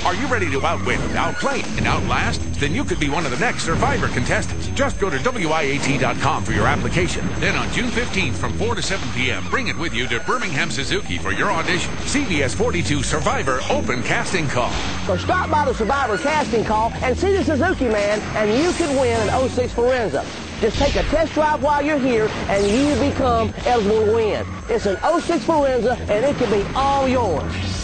Are you ready to outwin, outplay, and outlast? Then you could be one of the next Survivor contestants. Just go to WIAT.com for your application. Then on June 15th from 4 to 7 p.m., bring it with you to Birmingham, Suzuki for your audition. CBS 42 Survivor Open Casting Call. So stop by the Survivor casting call and see the Suzuki man, and you could win an 06 Forenza. Just take a test drive while you're here, and you become eligible to win. It's an 06 Forenza, and it can be all yours.